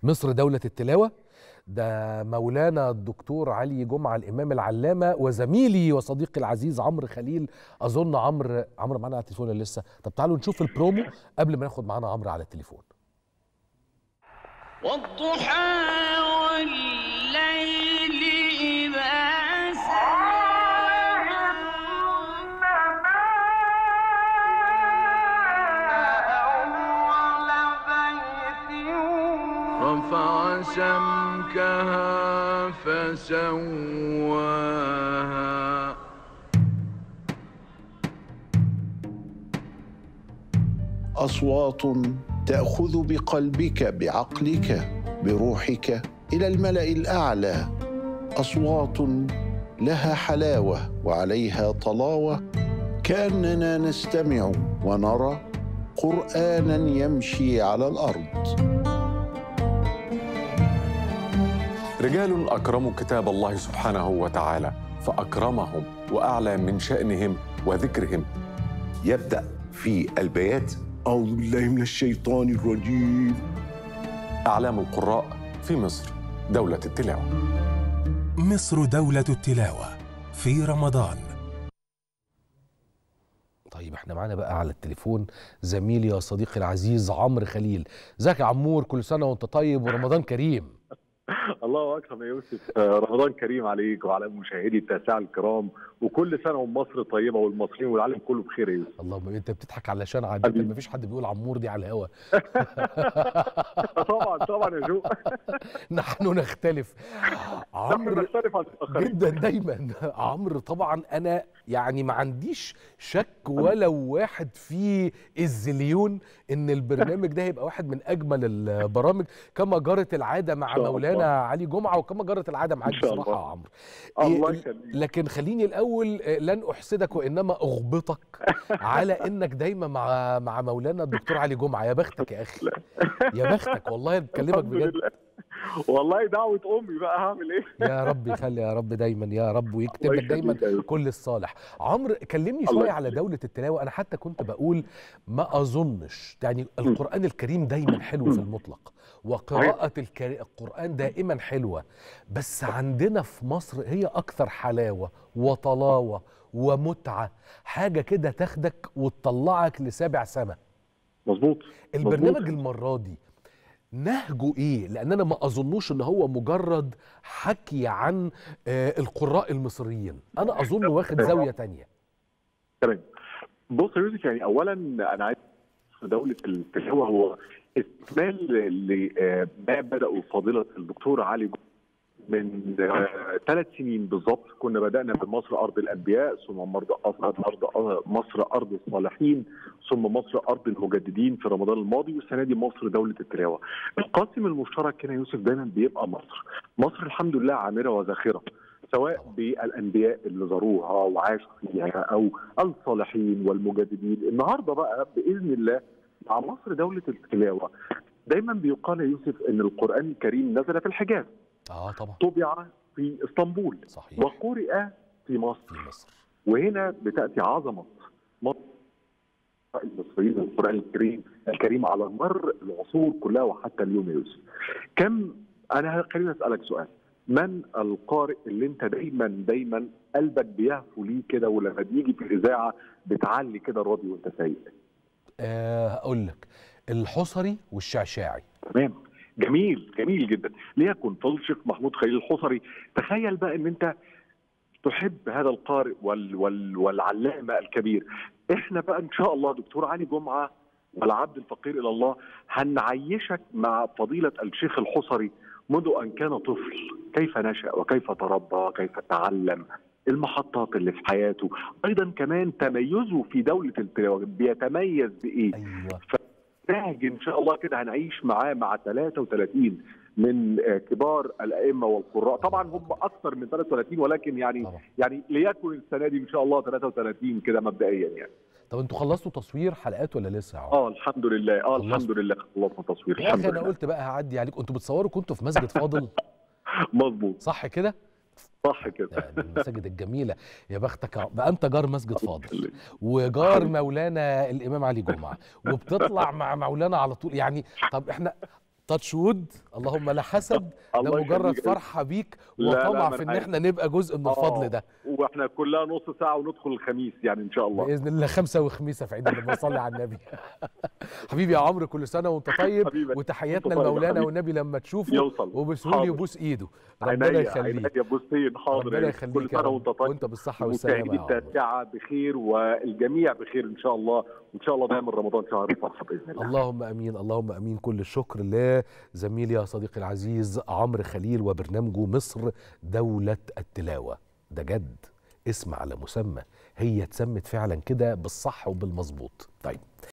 مصر دولة التلاوة. ده مولانا الدكتور علي جمعة الإمام العلامة وزميلي وصديقي العزيز عمرو خليل. أظن عمرو معانا على التليفون ولا لسه؟ طب تعالوا نشوف البرومو قبل ما ناخد معانا عمرو على التليفون. والضحى والليل إذا سجى أول بيت رفع سمكها فسواها. أصوات تأخذ بقلبك بعقلك بروحك إلى الملأ الأعلى، أصوات لها حلاوة وعليها طلاوة، كأننا نستمع ونرى قرآناً يمشي على الأرض. رجال أكرموا كتاب الله سبحانه وتعالى فأكرمهم وأعلى من شأنهم وذكرهم. يبدأ في البيات أعوذ بالله من الشيطان الرجيم. أعلام القراء في مصر دولة التلاوة. مصر دولة التلاوة في رمضان. طيب احنا معانا بقى على التليفون زميلي وصديقي العزيز عمرو خليل. ازيك يا عمور؟ كل سنة وانت طيب ورمضان كريم. الله اكبر يا يوسف، رمضان كريم عليك وعلى مشاهدي التاسعة الكرام، وكل سنه ومصر طيبه والمصريين والعالم كله بخير يا يوسف. اللهم انت بتضحك علشان عادة ما فيش حد بيقول عمور دي على الهوا. طبعا يا جو. نحن نختلف. عمرو نختلف عن الاخرين جدا دايما. عمرو طبعا انا يعني ما عنديش شك ولو واحد في الزليون ان البرنامج ده هيبقى واحد من اجمل البرامج كما جرت العاده مع مولانا علي جمعة وكما جرت العاده معاك بصراحه يا عمرو. الله يخليك. لكن خليني الاول لن احسدك وانما اغبطك على انك دايما مع مولانا الدكتور علي جمعة. يا بختك يا اخي، يا بختك والله بكلمك بجد. والله دعوة أمي بقى، هعمل إيه؟ يا رب يخلي يا رب دايما يا رب ويكتب لك دايما كل الصالح. عمرو كلمني شوية على دولة التلاوة. أنا حتى كنت بقول ما أظنش يعني القرآن الكريم دايما حلو في المطلق وقراءة القرآن دائما حلوة، بس عندنا في مصر هي أكثر حلاوة وطلاوة ومتعة، حاجة كده تاخدك وتطلعك لسابع سما. مظبوط. البرنامج المرة دي نهجه ايه؟ لان انا ما اظنوش ان هو مجرد حكي عن القراء المصريين، انا اظن واخد زاويه تانية. تمام. بص يا يوسف، يعني اولا انا عايز في دوله التلاوه هو استكمال لما بدأوا فضيله الدكتور علي من 3 سنين بالظبط. كنا بدأنا بمصر أرض الأنبياء، ثم مصر أرض الصالحين، ثم مصر أرض المجددين في رمضان الماضي، والسنة دي مصر دولة التلاوة. القاسم المشترك هنا يوسف دايما بيبقى مصر الحمد لله عامرة وزاخرة، سواء بالأنبياء اللي زاروها وعاشوا فيها أو الصالحين والمجددين. النهارده بقى بإذن الله مع مصر دولة التلاوة دايما بيقال يا يوسف إن القرآن الكريم نزل في الحجاز. طبعا. طبع في اسطنبول. صحيح. وقرئ في مصر. وهنا بتأتي عظمة مصر المصريين القرآن الكريم على مر العصور كلها وحتى اليوم يا يوسف. أنا خليني أسألك سؤال، من القارئ اللي أنت دايما قلبك بيهفو ليه كده ولما بيجي في الإذاعة بتعلي كده الراديو وأنت سايق؟ هقول لك الحصري والشعشاعي. تمام، جميل جدا. ليكن فضل الشيخ محمود خليل الحصري. تخيل بقى ان انت تحب هذا القارئ والعلامه الكبير. احنا بقى ان شاء الله دكتور علي جمعة والعبد الفقير الى الله هنعيشك مع فضيله الشيخ الحصري منذ ان كان طفل، كيف نشأ وكيف تربى وكيف تعلم، المحطات اللي في حياته، ايضا كمان تميزه في دوله التلاوه بيتميز بايه. ايوه. نهج ان شاء الله كده هنعيش معاه مع 33 من كبار الائمه والقراء. طبعا هم اكثر من 33 ولكن يعني ليكن السنه دي ان شاء الله 33 كده مبدئيا يعني. طب انتوا خلصتوا تصوير حلقات ولا لسه يا عمر؟ الحمد لله. الحمد لله خلصنا تصوير الحمد لله. انا قلت بقى هعدي عليكم، انتوا بتصوروا كنتوا في مسجد فاضل؟ مظبوط. صح كده؟ صح كده. المساجد الجميله. يا بختك بقى انت جار مسجد فاضل وجار مولانا الامام علي جمعة وبتطلع مع مولانا على طول يعني. طب احنا تاتش وود، اللهم لا حسد، ده الله مجرد يخليك. فرحه بيك لا، لا، وطمع ما في ان أنا احنا نبقى جزء من الفضل ده. واحنا كلها نص ساعه وندخل الخميس يعني ان شاء الله باذن الله 5 وخميسه في عيد لما نصلي على النبي. حبيبي يا عمرو، كل سنه وانت طيب، حبيبي، وتحياتنا وأنت طيب يا لمولانا حبيبي. والنبي لما تشوفه يوصل. وبسهوله حاضر. يبوس ايده. ربنا عينيا يخليك. يا بوستين، حاضر. ربنا يخليك كل يا سنه رب، وانت طيب وانت بالصحه والسلامه ومشاهدي يا عمرو. التاسعه بخير والجميع بخير ان شاء الله، وان شاء الله دايما رمضان شهر الفرحه باذن الله. اللهم امين، اللهم امين. كل الشكر لزميلي يا صديقي العزيز عمرو خليل وبرنامجه مصر دولة التلاوة. ده جد اسم على مسمى، هي اتسمت فعلا كده بالصح وبالمظبوط. طيب